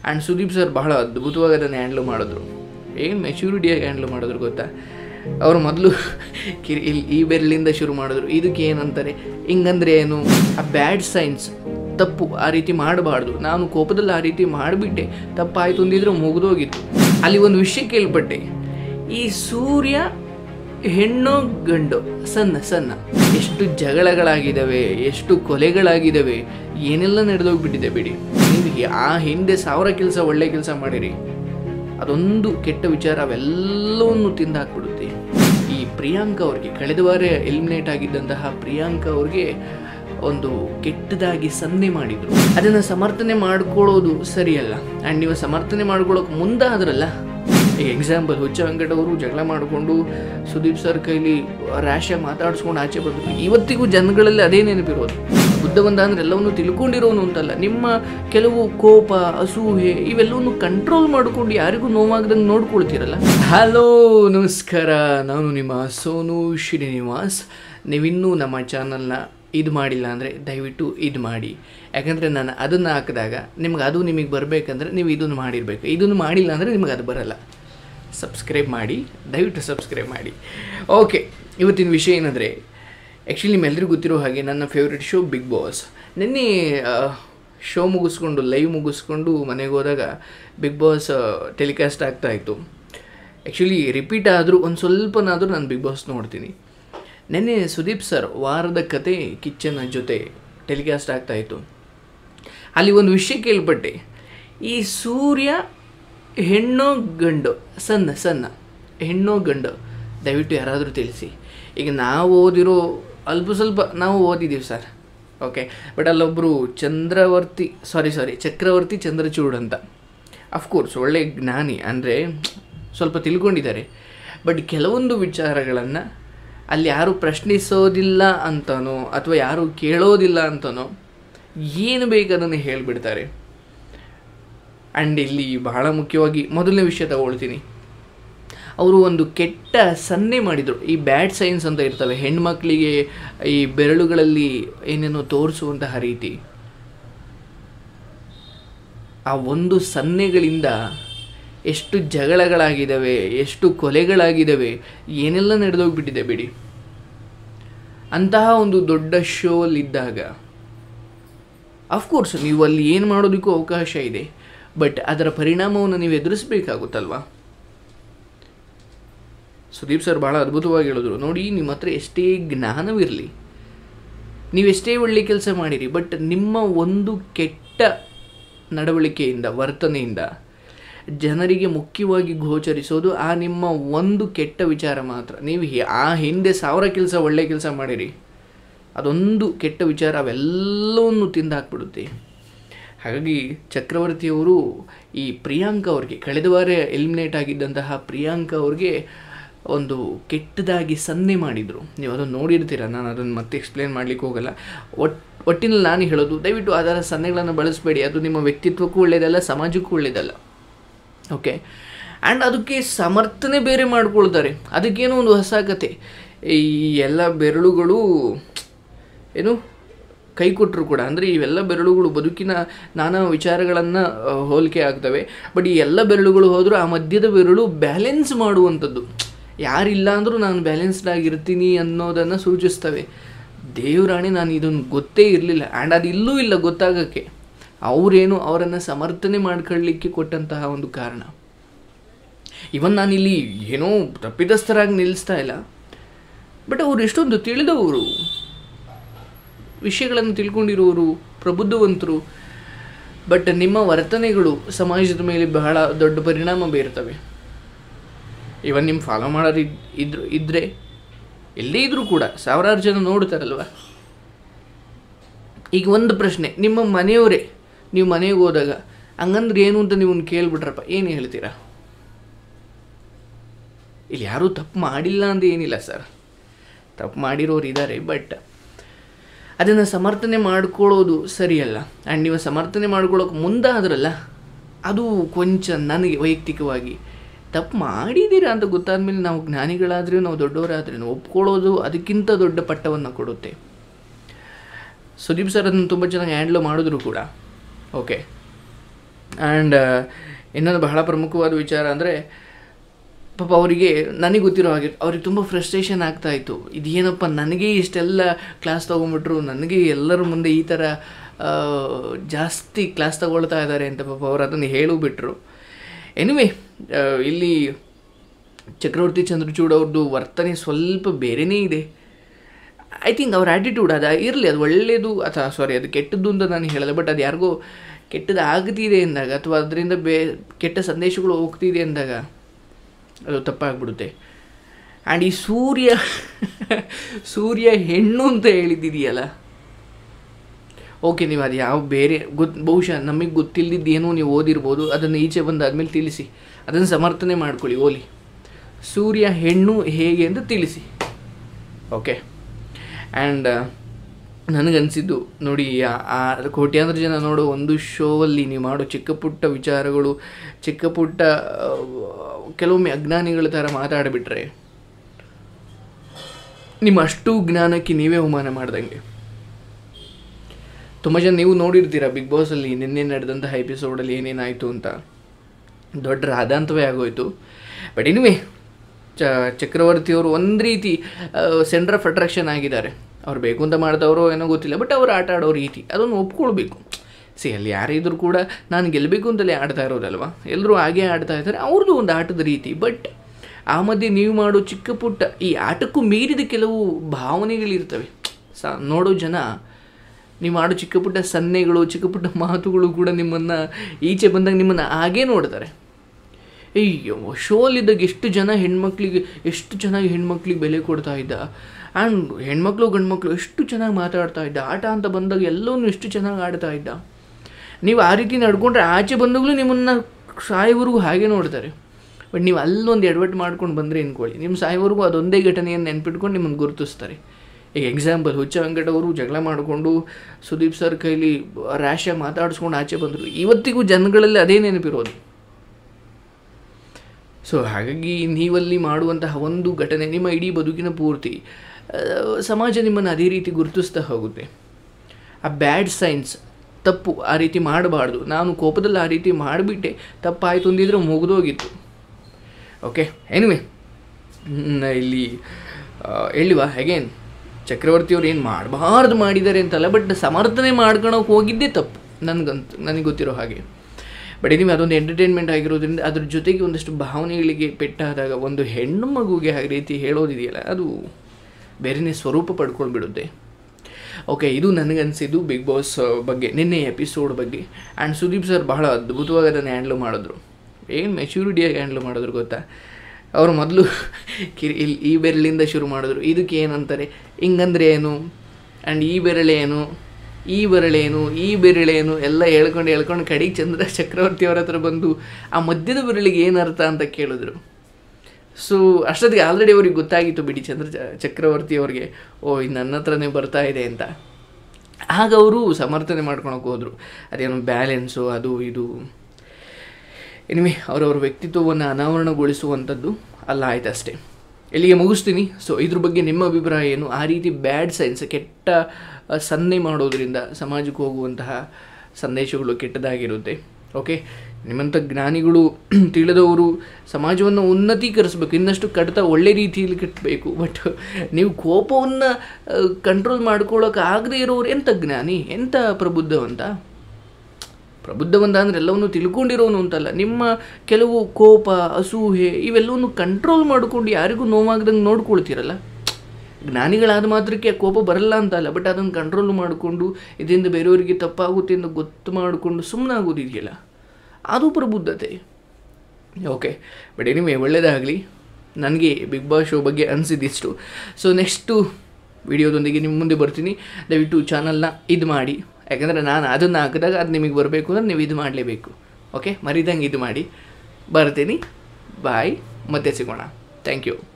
And Sudeep sir ಬಹಳ ಅದ್ಭುತವಾಗಿ ಅದನ್ನು ಹ್ಯಾಂಡ್ಲ್ ಮಾಡಿದ್ರು. ಏನು ಮೆಚ್ಯೂರಿಟಿಯಾಗಿ ಹ್ಯಾಂಡ್ಲ್ ಮಾಡಿದ್ರು ಗೊತ್ತಾ? ಅವರು ಮೊದಲು ಈ ಬೆರಳಿಂದ ಶುರು ಮಾಡಿದ್ರು. ಇದಕ್ಕೆ ಏನಂತಾರೆ, ಹಿಂಗಂದ್ರೆ ಏನು, ಆ ಬ್ಯಾಡ್ ಸೈನ್ಸ್, ತಪ್ಪು, ಆ ರೀತಿ ಮಾಡಬಾರ್ದು, ನಾನು ಕೋಪದಲ್ಲಿ ಆ ರೀತಿ ಮಾಡಿಬಿಟ್ಟೆ, ತಪ್ಪಾಯಿತು ಅಂದಿದ್ರೆ ಮುಗಿದೋಗಿತ್ತು. ಅಲ್ಲಿ ಒಂದು ವಿಷಯ ಕೇಳ್ಪಟ್ಟೆ, ಈ ಸೂರ್ಯ ಹೆಣ್ಣು ಗಂಡು ಸಣ್ಣ ಸಣ್ಣ ಎಷ್ಟು ಜಗಳಗಳಾಗಿದ್ದಾವೆ, ಎಷ್ಟು ಕೊಲೆಗಳಾಗಿದ್ದಾವೆ, ಏನೆಲ್ಲ ನಡೆದೋಗ್ಬಿಟ್ಟಿದೆ ಬಿಡಿ. ನೀವು ಆ ಹಿಂದೆ 1000 ಕೆಲಸ ಒಳ್ಳೆ ಕೆಲಸ ಮಾಡಿರಿ, ಅದೊಂದು ಕೆಟ್ಟ ವಿಚಾರ ಅವೆಲ್ಲವನ್ನು ತಿಂದಾಕ್ಬಿಡುತ್ತೆ. ಈ ಪ್ರಿಯಾಂಕಾ ಅವ್ರಿಗೆ ಕಳೆದ ವಾರ ಎಲಿಮಿನೇಟ್ ಆಗಿದ್ದಂತಹ ಪ್ರಿಯಾಂಕಾ ಅವ್ರಿಗೆ ಒಂದು ಕೆಟ್ಟದಾಗಿ ಸನ್ನೆ ಮಾಡಿದರು. ಅದನ್ನು ಸಮರ್ಥನೆ ಮಾಡ್ಕೊಳ್ಳೋದು ಸರಿಯಲ್ಲ. ಆ್ಯಂಡ್ ನೀವು ಸಮರ್ಥನೆ ಮಾಡ್ಕೊಳ್ಳೋಕೆ ಮುಂದಾದ್ರಲ್ಲ, ಈಗ ಎಕ್ಸಾಂಪಲ್ ಹುಚ್ಚ ವೆಂಕಟವರು ಜಗಳ ಮಾಡಿಕೊಂಡು ಸುದೀಪ್ ಸರ್ ಕೈಲಿ ರ್ಯಾಶಾಗಿ ಮಾತಾಡಿಸ್ಕೊಂಡು ಆಚೆ ಬಂದರು. ಇವತ್ತಿಗೂ ಜನಗಳಲ್ಲಿ ಅದೇ ನೆನಪಿರೋದು. ಬುದ್ಧವಂತ ಅಂದರೆ ಎಲ್ಲವನ್ನು ತಿಳ್ಕೊಂಡಿರೋನು ಅಂತಲ್ಲ, ನಿಮ್ಮ ಕೆಲವು ಕೋಪ, ಅಸೂಹೆ ಇವೆಲ್ಲವನ್ನು ಕಂಟ್ರೋಲ್ ಮಾಡಿಕೊಂಡು ಯಾರಿಗೂ ನೋವಾಗ್ದಂಗೆ ನೋಡ್ಕೊಳ್ತೀರಲ್ಲ. ಹಲೋ ನಮಸ್ಕಾರ, ನಾನು ನಿಮ್ಮ ಸೋನು ಶ್ರೀನಿವಾಸ್. ನೀವಿನ್ನೂ ನಮ್ಮ ಚಾನಲ್ನ ಇದು ಮಾಡಿಲ್ಲ ಅಂದರೆ ದಯವಿಟ್ಟು ಇದು ಮಾಡಿ. ಯಾಕಂದರೆ ನಾನು ಅದನ್ನು ಹಾಕಿದಾಗ ನಿಮಗೆ ಬರಬೇಕಂದ್ರೆ ನೀವು ಇದನ್ನು ಮಾಡಿರಬೇಕು. ಇದನ್ನು ಮಾಡಿಲ್ಲ ಅಂದರೆ ನಿಮಗೆ ಅದು ಬರಲ್ಲ. ಸಬ್ಸ್ಕ್ರೈಬ್ ಮಾಡಿ, ದಯವಿಟ್ಟು ಸಬ್ಸ್ಕ್ರೈಬ್ ಮಾಡಿ. ಓಕೆ, ಇವತ್ತಿನ ವಿಷಯ ಏನಂದರೆ, ಆ್ಯಕ್ಚುಲಿ ನಿಮ್ಮೆಲ್ಲರಿಗೂ ಗೊತ್ತಿರೋ ಹಾಗೆ ನನ್ನ ಫೇವ್ರೆಟ್ ಶೋ ಬಿಗ್ ಬಾಸ್. ನಿನ್ನೆ ಶೋ ಮುಗಿಸ್ಕೊಂಡು ಲೈವ್ ಮುಗಿಸ್ಕೊಂಡು ಮನೆಗೆ ಹೋದಾಗ ಬಿಗ್ ಬಾಸ್ ಟೆಲಿಕಾಸ್ಟ್ ಆಗ್ತಾಯಿತ್ತು. ಆ್ಯಕ್ಚುಲಿ ರಿಪೀಟ್ ಆದರೂ ಒಂದು ಸ್ವಲ್ಪನಾದರೂ ನಾನು ಬಿಗ್ ಬಾಸ್ ನೋಡ್ತೀನಿ. ನೆನ್ನೆ ಸುದೀಪ್ ಸರ್ ವಾರದ ಕತೆ ಕಿಚ್ಚನ ಜೊತೆ ಟೆಲಿಕಾಸ್ಟ್ ಆಗ್ತಾಯಿತ್ತು. ಅಲ್ಲಿ ಒಂದು ವಿಷಯ ಕೇಳ್ಪಟ್ಟೆ, ಈ ಸೂರ್ಯ ಹೆಣ್ಣು ಗಂಡು ಸಣ್ಣ ಸಣ್ಣ ಹೆಣ್ಣು ಗಂಡು ದಯವಿಟ್ಟು ಯಾರಾದರೂ ತಿಳಿಸಿ. ಈಗ ನಾವು ಓದಿರೋ ಅಲ್ಪ ಸ್ವಲ್ಪ ನಾವು ಓದಿದ್ದೀವಿ ಸರ್, ಓಕೆ, ಬಟ್ ಅಲ್ಲೊಬ್ಬರು ಚಕ್ರವರ್ತಿ ಚಂದ್ರಚೂಡ್ ಅಂತ, ಅಫ್ಕೋರ್ಸ್ ಒಳ್ಳೆ ಜ್ಞಾನಿ, ಅಂದರೆ ಸ್ವಲ್ಪ ತಿಳ್ಕೊಂಡಿದ್ದಾರೆ. ಬಟ್ ಕೆಲವೊಂದು ವಿಚಾರಗಳನ್ನು ಅಲ್ಲಿ ಯಾರು ಪ್ರಶ್ನಿಸೋದಿಲ್ಲ ಅಂತನೋ ಅಥವಾ ಯಾರು ಕೇಳೋದಿಲ್ಲ ಅಂತನೋ ಏನು ಬೇಕದನ್ನು ಹೇಳಿಬಿಡ್ತಾರೆ. ಆ್ಯಂಡ್ ಇಲ್ಲಿ ಬಹಳ ಮುಖ್ಯವಾಗಿ ಮೊದಲನೇ ವಿಷಯ ತಗೊಳ್ತೀನಿ. ಅವರು ಒಂದು ಕೆಟ್ಟ ಸನ್ನೆ ಮಾಡಿದರು. ಈ ಬ್ಯಾಡ್ ಸೈನ್ಸ್ ಅಂತ ಇರ್ತವೆ ಹೆಣ್ಮಕ್ಳಿಗೆ, ಈ ಬೆರಳುಗಳಲ್ಲಿ ಏನೇನೋ ತೋರಿಸುವಂತಹ ರೀತಿ. ಆ ಒಂದು ಸನ್ನೆಗಳಿಂದ ಎಷ್ಟು ಜಗಳಗಳಾಗಿದ್ದಾವೆ, ಎಷ್ಟು ಕೊಲೆಗಳಾಗಿದ್ದಾವೆ, ಏನೆಲ್ಲ ನಡೆದೋಗ್ಬಿಟ್ಟಿದೆ ಬಿಡಿ. ಅಂತಹ ಒಂದು ದೊಡ್ಡ ಶೋ ಅಲ್ಲಿದ್ದಾಗ ಅಫ್ಕೋರ್ಸ್ ನೀವು ಅಲ್ಲಿ ಏನು ಮಾಡೋದಕ್ಕೂ ಅವಕಾಶ ಇದೆ, ಬಟ್ ಅದರ ಪರಿಣಾಮವನ್ನು ನೀವು ಎದುರಿಸಬೇಕಾಗುತ್ತಲ್ವ. ಸುದೀಪ್ ಸರ್ ಭಾಳ ಅದ್ಭುತವಾಗಿ ಹೇಳಿದ್ರು, ನೋಡಿ ನಿಮ್ಮ ಹತ್ರ ಎಷ್ಟೇ ಜ್ಞಾನವಿರಲಿ, ನೀವೆಷ್ಟೇ ಒಳ್ಳೆ ಕೆಲಸ ಮಾಡಿರಿ, ಬಟ್ ನಿಮ್ಮ ಒಂದು ಕೆಟ್ಟ ನಡವಳಿಕೆಯಿಂದ, ವರ್ತನೆಯಿಂದ ಜನರಿಗೆ ಮುಖ್ಯವಾಗಿ ಗೋಚರಿಸೋದು ಆ ನಿಮ್ಮ ಒಂದು ಕೆಟ್ಟ ವಿಚಾರ ಮಾತ್ರ. ನೀವು ಆ ಹಿಂದೆ 1000 ಕೆಲಸ ಒಳ್ಳೆ ಕೆಲಸ ಮಾಡಿರಿ, ಅದೊಂದು ಕೆಟ್ಟ ವಿಚಾರ ಅವೆಲ್ಲವನ್ನು ತಿಂದಾಕ್ಬಿಡುತ್ತೆ. ಹಾಗಾಗಿ ಚಕ್ರವರ್ತಿಯವರು ಈ ಪ್ರಿಯಾಂಕಾ ಅವ್ರಿಗೆ ಕಳೆದ ವಾರ ಎಲಿಮಿನೇಟ್ ಆಗಿದ್ದಂತಹ ಪ್ರಿಯಾಂಕಾ ಅವ್ರಿಗೆ ಒಂದು ಕೆಟ್ಟದಾಗಿ ಸನ್ನೆ ಮಾಡಿದರು. ನೀವು ಅದನ್ನು ನೋಡಿರ್ತೀರ, ನಾನು ಅದನ್ನು ಮತ್ತೆ ಎಕ್ಸ್ಪ್ಲೇನ್ ಮಾಡಲಿಕ್ಕೆ ಹೋಗಲ್ಲ. ಒಟ್ಟಿನಲ್ಲಿ ನಾನು ಹೇಳೋದು, ದಯವಿಟ್ಟು ಅದರ ಸನ್ನೆಗಳನ್ನು ಬಳಸಬೇಡಿ. ಅದು ನಿಮ್ಮ ವ್ಯಕ್ತಿತ್ವಕ್ಕೂ ಒಳ್ಳೆಯದಲ್ಲ, ಸಮಾಜಕ್ಕೂ ಒಳ್ಳೆಯದಲ್ಲ. ಓಕೆ, ಆ್ಯಂಡ್ ಅದಕ್ಕೆ ಸಮರ್ಥನೆ ಬೇರೆ ಮಾಡ್ಕೊಳ್ತಾರೆ. ಅದಕ್ಕೇನೋ ಒಂದು ಹೊಸ ಕತೆ. ಈ ಎಲ್ಲ ಬೆರಳುಗಳು ಏನು ಕೈ ಕೊಟ್ಟರು ಕೂಡ, ಅಂದರೆ ಇವೆಲ್ಲ ಬೆರಳುಗಳು ಬದುಕಿನ ನಾನಾ ವಿಚಾರಗಳನ್ನು ಹೋಲಿಕೆ ಆಗ್ತವೆ. ಬಟ್ ಈ ಎಲ್ಲ ಬೆರಳುಗಳು ಹೋದರೂ ಆ ಮಧ್ಯದ ಬೆರಳು ಬ್ಯಾಲೆನ್ಸ್ ಮಾಡುವಂಥದ್ದು. ಯಾರಿಲ್ಲ ಅಂದರೂ ನಾನು ಬ್ಯಾಲೆನ್ಸ್ಡ್ ಆಗಿರ್ತೀನಿ ಅನ್ನೋದನ್ನು ಸೂಚಿಸ್ತವೆ. ದೇವರಾಣಿ, ನಾನು ಇದನ್ನು ಗೊತ್ತೇ ಇರಲಿಲ್ಲ. ಆ್ಯಂಡ್ ಅದು ಇಲ್ಲೂ ಇಲ್ಲ ಗೊತ್ತಾಗೋಕ್ಕೆ. ಅವರೇನು ಅವರನ್ನು ಸಮರ್ಥನೆ ಮಾಡ್ಕೊಳ್ಳಿಕ್ಕೆ ಕೊಟ್ಟಂತಹ ಒಂದು ಕಾರಣ. ಇವನ್ ನಾನಿಲ್ಲಿ ಏನೋ ತಪ್ಪಿತಸ್ಥರಾಗಿ ನಿಲ್ಲಿಸ್ತಾ ಇಲ್ಲ, ಬಟ್ ಅವರು ಎಷ್ಟೊಂದು ತಿಳಿದವರು, ವಿಷಯಗಳನ್ನು ತಿಳ್ಕೊಂಡಿರೋರು, ಪ್ರಬುದ್ಧವಂತರು. ಬಟ್ ನಿಮ್ಮ ವರ್ತನೆಗಳು ಸಮಾಜದ ಮೇಲೆ ಬಹಳ ದೊಡ್ಡ ಪರಿಣಾಮ ಬೀರ್ತವೆ. ಇವನ್ ನಿಮ್ಮ ಫಾಲೋ ಮಾಡೋರು ಇದ್ದರೆ ಎಲ್ಲೇ ಇದ್ದರೂ ಕೂಡ 1000 ಜನ ನೋಡ್ತಾರಲ್ವ. ಈಗ ಒಂದು ಪ್ರಶ್ನೆ, ನಿಮ್ಮ ಮನೆಯವರೇ ನೀವು ಮನೆಗೆ ಹೋದಾಗ ಹಂಗಂದ್ರೆ ಏನು ಅಂತ ನೀವನ್ನ ಕೇಳ್ಬಿಟ್ರಪ್ಪ, ಏನು ಹೇಳ್ತೀರಾ? ಇಲ್ಲಿ ಯಾರೂ ತಪ್ಪು ಮಾಡಿಲ್ಲ ಅಂತ ಏನಿಲ್ಲ ಸರ್, ತಪ್ಪು ಮಾಡಿರೋರು ಇದ್ದಾರೆ, ಬಟ್ ಅದನ್ನು ಸಮರ್ಥನೆ ಮಾಡ್ಕೊಳ್ಳೋದು ಸರಿಯಲ್ಲ. ಆ್ಯಂಡ್ ನೀವು ಸಮರ್ಥನೆ ಮಾಡ್ಕೊಳ್ಳೋಕೆ ಮುಂದಾದ್ರಲ್ಲ, ಅದು ಕೊಂಚ ನನಗೆ ವೈಯಕ್ತಿಕವಾಗಿ ತಪ್ಪು ಮಾಡಿದ್ದೀರಾ ಅಂತ ಗೊತ್ತಾದ ಮೇಲೆ ನಾವು ಜ್ಞಾನಿಗಳಾದರೆ, ನಾವು ದೊಡ್ಡವರಾದ್ರೆ ಒಪ್ಕೊಳ್ಳೋದು ಅದಕ್ಕಿಂತ ದೊಡ್ಡ ಪಟ್ಟವನ್ನು ಕೊಡುತ್ತೆ. ಸುದೀಪ್ ಸರ್ ಅದನ್ನು ತುಂಬ ಚೆನ್ನಾಗಿ ಹ್ಯಾಂಡ್ಲ್ ಮಾಡಿದ್ರು ಕೂಡ. ಓಕೆ, ಆ್ಯಂಡ್ ಇನ್ನೊಂದು ಬಹಳ ಪ್ರಮುಖವಾದ ವಿಚಾರ ಅಂದರೆ ಪಾಪ ಅವರಿಗೆ ನನಗೆ ಗೊತ್ತಿರೋ ಹಾಗೆ ಅವ್ರಿಗೆ ತುಂಬ ಫ್ರಸ್ಟ್ರೇಷನ್ ಆಗ್ತಾಯಿತ್ತು. ಇದೇನಪ್ಪ ನನಗೆ ಇಷ್ಟೆಲ್ಲ ಕ್ಲಾಸ್ ತೊಗೊಂಬಿಟ್ರು, ನನಗೆ ಎಲ್ಲರ ಮುಂದೆ ಈ ಥರ ಜಾಸ್ತಿ ಕ್ಲಾಸ್ ತಗೊಳ್ತಾ ಇದ್ದಾರೆ ಅಂತ ಪಾಪ ಅವರು ಅದನ್ನು ಹೇಳೋಬಿಟ್ರು. ಎನಿವೆ ಇಲ್ಲಿ ಚಕ್ರವರ್ತಿ ಚಂದ್ರಚೂಡ್ ಅವ್ರದ್ದು ವರ್ತನೆ ಸ್ವಲ್ಪ ಬೇರೆಯೇ ಇದೆ. ಐ ಥಿಂಕ್ ಅವ್ರ ಆ್ಯಟಿಟ್ಯೂಡ್ ಅದು ಇರಲಿ, ಅದು ಒಳ್ಳೆಯದು ಅಥವಾ ಅದು ಕೆಟ್ಟದ್ದು ಅಂತ ನಾನು ಹೇಳಲ್ಲ. ಬಟ್ ಅದು ಯಾರಿಗೂ ಕೆಟ್ಟದ್ದು ಆಗ್ತಿದೆ ಅಂದಾಗ ಅಥವಾ ಅದರಿಂದ ಕೆಟ್ಟ ಸಂದೇಶಗಳು ಹೋಗ್ತಿದೆ ಅಂದಾಗ ಅದು ತಪ್ಪಾಗ್ಬಿಡುತ್ತೆ. ಆ್ಯಂಡ್ ಈ ಸೂರ್ಯ ಹೆಣ್ಣು ಅಂತ ಹೇಳಿದ್ದಿದೆಯಲ್ಲ, ಓಕೆ, ನೀವು ಅದು ಯಾವ ಬೇರೆ ಬಹುಶಃ ನಮಗೆ ಗೊತ್ತಿಲ್ಲದಿದ್ದೇನೋ ನೀವು ಓದಿರ್ಬೋದು, ಅದನ್ನು ಈಚೆ ಬಂದಾದ್ಮೇಲೆ ತಿಳಿಸಿ, ಅದನ್ನು ಸಮರ್ಥನೆ ಮಾಡ್ಕೊಳ್ಳಿ. ಓಲಿ ಸೂರ್ಯ ಹೆಣ್ಣು ಹೇಗೆ ಅಂತ ತಿಳಿಸಿ. ಓಕೆ. ಆ್ಯಂಡ್ ನನಗನ್ಸಿದ್ದು ನೋಡಿ, ಆ ಕೋಟ್ಯಾಂತರ ಜನ ನೋಡೋ ಒಂದು ಶೋವಲ್ಲಿ ನೀವು ಮಾಡೋ ಚಿಕ್ಕ ಪುಟ್ಟ ವಿಚಾರಗಳು, ಚಿಕ್ಕ ಪುಟ್ಟ ಕೆಲವೊಮ್ಮೆ ಅಜ್ಞಾನಿಗಳ ಥರ ಮಾತಾಡಿಬಿಟ್ರೆ ನಿಮ್ಮ ಅಷ್ಟು ಜ್ಞಾನಕ್ಕೆ ನೀವೇ ಅವಮಾನ ಮಾಡ್ದಂಗೆ. ತುಂಬ ಜನ ನೀವು ನೋಡಿರ್ತೀರ ಬಿಗ್ ಬಾಸಲ್ಲಿ ನಿನ್ನೆ ನಡೆದಂತಹ ಎಪಿಸೋಡಲ್ಲಿ ಏನೇನಾಯಿತು ಅಂತ, ದೊಡ್ಡ ರಾಧಾಂತವೇ ಆಗೋಯಿತು. ಬಟ್ ಎನಿವೆ ಚಕ್ರವರ್ತಿಯವರು ಒಂದು ರೀತಿ ಸೆಂಟರ್ ಆಫ್ ಅಟ್ರಾಕ್ಷನ್ ಆಗಿದ್ದಾರೆ. ಅವ್ರು ಬೇಕು ಅಂತ ಮಾಡ್ದವರೋ ಏನೋ ಗೊತ್ತಿಲ್ಲ, ಬಟ್ ಅವರು ಆಟ ಆಡೋ ರೀತಿ ಅದನ್ನು ಒಪ್ಕೊಳ್ಬೇಕು. ಅಲ್ಲಿ ಯಾರಿದ್ರು ಕೂಡ ನಾನು ಗೆಲ್ಲಬೇಕು ಅಂತಲೇ ಆಡ್ತಾ ಇರೋದಲ್ವ, ಎಲ್ಲರೂ ಹಾಗೆ ಆಡ್ತಾ ಇದ್ದಾರೆ, ಅವ್ರದ್ದು ಒಂದು ಆಟದ ರೀತಿ. ಬಟ್ ಆ ಮಧ್ಯೆ ನೀವು ಮಾಡೋ ಚಿಕ್ಕ ಪುಟ್ಟ ಈ ಆಟಕ್ಕೂ ಮೀರಿದ ಕೆಲವು ಭಾವನೆಗಳಿರ್ತವೆ. ನೋಡೋ ಜನ ನೀವು ಮಾಡೋ ಚಿಕ್ಕ ಪುಟ್ಟ ಸನ್ನೆಗಳು, ಚಿಕ್ಕ ಪುಟ್ಟ ಮಾತುಗಳು ಕೂಡ ನಿಮ್ಮನ್ನು ಈಚೆ ಬಂದಾಗ ನಿಮ್ಮನ್ನು ಹಾಗೇ ನೋಡ್ತಾರೆ. ಅಯ್ಯೋ, ಶೋಲಿದ್ದಾಗ ಎಷ್ಟು ಚೆನ್ನಾಗಿ ಹೆಣ್ಮಕ್ಳಿಗೆ ಬೆಲೆ ಕೊಡ್ತಾ ಇದ್ದ, ಆ್ಯಂಡ್ ಹೆಣ್ಮಕ್ಳು ಗಂಡ್ಮಕ್ಳು ಎಷ್ಟು ಚೆನ್ನಾಗಿ ಮಾತಾಡ್ತಾ ಇದ್ದ, ಆಟ ಅಂತ ಬಂದಾಗ ಎಲ್ಲವನ್ನೂ ಎಷ್ಟು ಚೆನ್ನಾಗಿ ಆಡ್ತಾ ಇದ್ದ. ನೀವು ಆ ರೀತಿ ನಡ್ಕೊಂಡ್ರೆ ಆಚೆ ಬಂದಾಗಲೂ ನಿಮ್ಮನ್ನು ಸಾಯೋವರೆಗೂ ಹಾಗೆ ನೋಡ್ತಾರೆ. ಬಟ್ ನೀವು ಅಲ್ಲೊಂದು ಎಡವಟ್ಟು ಮಾಡ್ಕೊಂಡು ಬಂದರೆ ಅಂದ್ಕೊಳ್ಳಿ, ನಿಮ್ಮ ಸಾಯೋವರೆಗೂ ಅದೊಂದೇ ಘಟನೆಯನ್ನು ನೆನ್ಪಿಟ್ಕೊಂಡು ನಿಮ್ಮನ್ನು ಗುರುತಿಸ್ತಾರೆ. ಈಗ ಎಕ್ಸಾಂಪಲ್, ಹುಚ್ಚ ವೆಂಕಟ್ ಅವರು ಜಗಳ ಮಾಡಿಕೊಂಡು ಸುದೀಪ್ ಸರ್ ಕೈಲಿ ರ್ಯಾಶಾಗಿ ಮಾತಾಡಿಸ್ಕೊಂಡು ಆಚೆ ಬಂದರು. ಇವತ್ತಿಗೂ ಜನಗಳಲ್ಲಿ ಅದೇ ನೆನಪಿರೋದು. ಸೊ ಹಾಗಾಗಿ ನೀವಲ್ಲಿ ಮಾಡುವಂತಹ ಒಂದು ಘಟನೆ ನಿಮ್ಮ ಇಡೀ ಬದುಕಿನ ಪೂರ್ತಿ ಸಮಾಜ ನಿಮ್ಮನ್ನು ಅದೇ ರೀತಿ ಗುರುತಿಸ್ತಾ ಹೋಗುತ್ತೆ. ಆ ಬ್ಯಾಡ್ ಸೈನ್ಸ್, ತಪ್ಪು, ಆ ರೀತಿ ಮಾಡಬಾರ್ದು, ನಾನು ಕೋಪದಲ್ಲಿ ಆ ರೀತಿ ಮಾಡಿಬಿಟ್ಟೆ, ತಪ್ಪಾಯಿತು ಅಂದಿದ್ರೆ ಮುಗಿದೋಗಿತ್ತು. ಓಕೆ. ಎನಿವೆ ಇಲ್ಲಿ ಹೇಳಿವಾ ಅಗೇನ್, ಚಕ್ರವರ್ತಿಯವ್ರು ಏನು ಮಾಡಬಾರ್ದು ಮಾಡಿದ್ದಾರೆ ಅಂತಲ್ಲ, ಬಟ್ ಸಮರ್ಥನೆ ಮಾಡ್ಕೊಳಕ್ಕೆ ಹೋಗಿದ್ದೇ ತಪ್ಪು ನನಗೆ ಗೊತ್ತಿರೋ ಹಾಗೆ. ಬಟ್ ನೀವು ಅದೊಂದು ಎಂಟರ್ಟೈನ್ಮೆಂಟ್ ಆಗಿರೋದ್ರಿಂದ ಅದ್ರ ಜೊತೆಗೆ ಒಂದಷ್ಟು ಭಾವನೆಗಳಿಗೆ ಪೆಟ್ಟಾದಾಗ ಒಂದು ಹೆಣ್ಣು ಮಗುಗೆ ಆ ರೀತಿ ಹೇಳೋದಿದೆಯಲ್ಲ, ಅದು ಬೇರೆಯೇ ಸ್ವರೂಪ ಪಡ್ಕೊಂಡ್ಬಿಡುತ್ತೆ. ಓಕೆ, ಇದು ನನಗನ್ಸಿದ್ದು ಬಿಗ್ ಬಾಸ್ ಬಗ್ಗೆ, ನಿನ್ನೆ ಎಪಿಸೋಡ್ ಬಗ್ಗೆ. ಆ್ಯಂಡ್ ಸುದೀಪ್ ಸರ್ ಬಹಳ ಅದ್ಭುತವಾಗಿ ಅದನ್ನು ಹ್ಯಾಂಡ್ಲ್ ಮಾಡಿದ್ರು. ಏನು ಮೆಚ್ಯೂರಿಟಿಯಾಗಿ ಹ್ಯಾಂಡ್ಲ್ ಮಾಡಿದ್ರು ಗೊತ್ತಾ? ಅವರು ಮೊದಲು ಈ ಬೆರಳಿಂದ ಶುರು ಮಾಡಿದ್ರು, ಇದಕ್ಕೆ ಏನಂತಾರೆ, ಹಿಂಗಂದ್ರೆ ಏನು, ಆ್ಯಂಡ್ ಈ ಬೆರಳೇನು, ಈ ಬೆರಳೇನು ಎಲ್ಲ ಹೇಳ್ಕೊಂಡು ಕಡೆಗೆ ಚಕ್ರವರ್ತಿಯವ್ರ ಹತ್ರ ಬಂದು ಆ ಮಧ್ಯದ ಬೆರಳಿಗೆ ಏನು ಅರ್ಥ ಅಂತ ಕೇಳಿದ್ರು. ಸೊ ಅಷ್ಟೊತ್ತಿಗೆ ಆಲ್ರೆಡಿ ಅವ್ರಿಗೆ ಗೊತ್ತಾಗಿತ್ತು ಬಿಡಿ ಚಕ್ರವರ್ತಿಯವ್ರಿಗೆ, ಇದು ನನ್ನ ಹತ್ರನೇ ಬರ್ತಾ ಇದೆ ಅಂತ. ಆಗ ಅವರು ಸಮರ್ಥನೆ ಮಾಡ್ಕೊಳಕ್ಕೆ ಹೋದರು, ಅದೇನೋ ಬ್ಯಾಲೆನ್ಸು ಅದು ಇದು. ಎನಿವೆ ಅವರವ್ರ ವ್ಯಕ್ತಿತ್ವವನ್ನು ಅನಾವರಣಗೊಳಿಸುವಂಥದ್ದು ಅಲ್ಲ, ಆಯ್ತು ಅಷ್ಟೇ. ಇಲ್ಲಿಗೆ ಮುಗಿಸ್ತೀನಿ. ಸೊ ಇದ್ರ ಬಗ್ಗೆ ನಿಮ್ಮ ಅಭಿಪ್ರಾಯ ಏನು? ಆ ರೀತಿ ಬ್ಯಾಡ್ ಸೈನ್ಸ್, ಕೆಟ್ಟ ಸನ್ನೆ ಮಾಡೋದ್ರಿಂದ ಸಮಾಜಕ್ಕೆ ಹೋಗುವಂತಹ ಸಂದೇಶಗಳು ಕೆಟ್ಟದಾಗಿರುತ್ತೆ. ಓಕೆ, ನಿಮ್ಮಂಥ ಜ್ಞಾನಿಗಳು, ತಿಳಿದವರು ಸಮಾಜವನ್ನು ಉನ್ನತೀಕರಿಸಬೇಕು, ಇನ್ನಷ್ಟು ಕಡಿತ ಒಳ್ಳೆ ರೀತಿಯಲ್ಲಿ ಕಟ್ಟಬೇಕು. ಬಟ್ ನೀವು ಕೋಪವನ್ನು ಕಂಟ್ರೋಲ್ ಮಾಡ್ಕೊಳ್ಳೋಕ್ಕಾಗದೇ ಇರೋರು ಎಂಥ ಜ್ಞಾನಿ, ಎಂಥ ಪ್ರಬುದ್ಧವಂತ ಅಂದರೆ ಎಲ್ಲವನ್ನು ತಿಳ್ಕೊಂಡಿರೋನು ಅಂತಲ್ಲ. ನಿಮ್ಮ ಕೆಲವು ಕೋಪ, ಅಸೂಹೆ ಇವೆಲ್ಲವನ್ನು ಕಂಟ್ರೋಲ್ ಮಾಡಿಕೊಂಡು ಯಾರಿಗೂ ನೋವಾಗ್ದಂಗೆ ನೋಡ್ಕೊಳ್ತೀರಲ್ಲ, ಜ್ಞಾನಿಗಳಾದ ಮಾತ್ರಕ್ಕೆ ಕೋಪ ಬರಲ್ಲ ಅಂತಲ್ಲ, ಬಟ್ ಅದನ್ನು ಕಂಟ್ರೋಲ್ ಮಾಡಿಕೊಂಡು ಇದರಿಂದ ಬೇರೆಯವರಿಗೆ ತಪ್ಪಾಗುತ್ತೆ ಅಂತ ಗೊತ್ತು ಮಾಡಿಕೊಂಡು ಸುಮ್ಮನಾಗೋದಿದೆಯಲ್ಲ, ಅದು ಪ್ರಬುದ್ಧತೆ. ಓಕೆ, ಬಟ್ ಎನಿವೆ ಒಳ್ಳೆಯದಾಗಲಿ. ನನಗೆ ಬಿಗ್ ಬಾಸ್ ಶೋ ಬಗ್ಗೆ ಅನಿಸಿದಿಷ್ಟು. ಸೊ ನೆಕ್ಸ್ಟು ವಿಡಿಯೋದೊಂದಿಗೆ ನಿಮ್ಮ ಮುಂದೆ ಬರ್ತೀನಿ. ದಯವಿಟ್ಟು ಚಾನಲ್ನ ಇದು ಮಾಡಿ, ಯಾಕಂದರೆ ನಾನು ಅದನ್ನು ಹಾಕಿದಾಗ ಅದು ನಿಮಗೆ ಬರಬೇಕು ಅಂದರೆ ನೀವು ಇದು ಮಾಡಲೇಬೇಕು. ಓಕೆ, ಮರಿದಂಗೆ ಇದು ಮಾಡಿ. ಬರ್ತೀನಿ. ಬಾಯ್, ಮತ್ತೆ ಸಿಗೋಣ. Thank you.